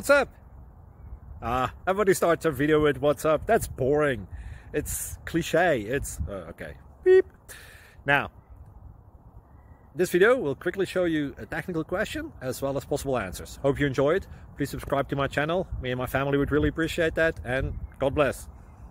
What's up? Everybody starts a video with what's up. That's boring. It's cliche. It's okay. Beep. Now, this video will quickly show you a technical question as well as possible answers. Hope you enjoy it. Please subscribe to my channel. Me and my family would really appreciate that, and God bless.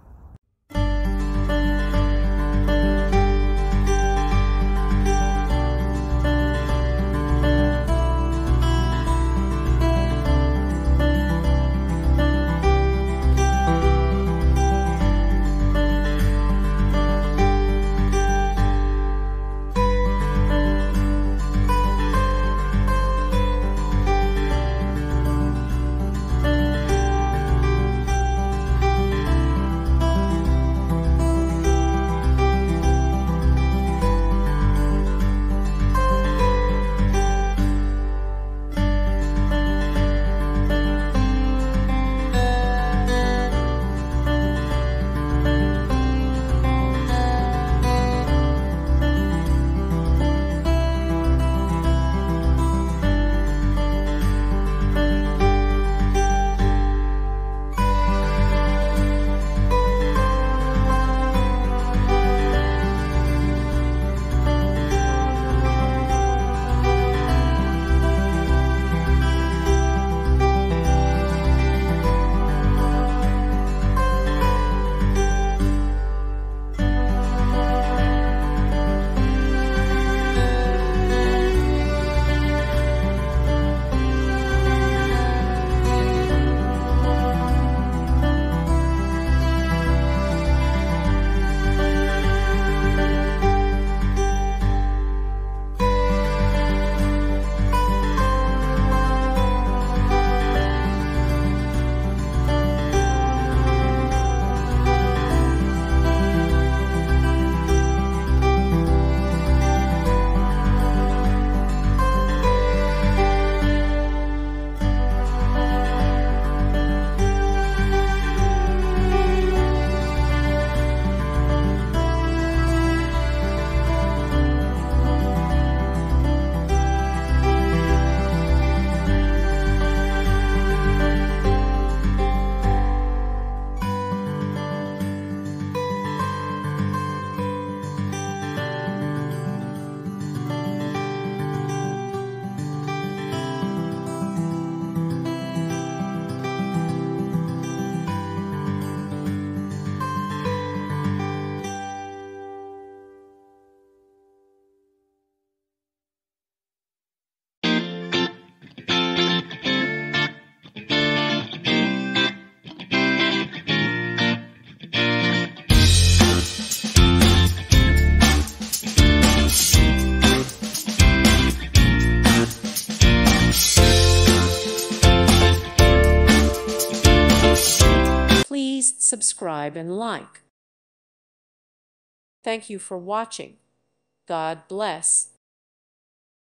Please subscribe and like. Thank you for watching. God bless.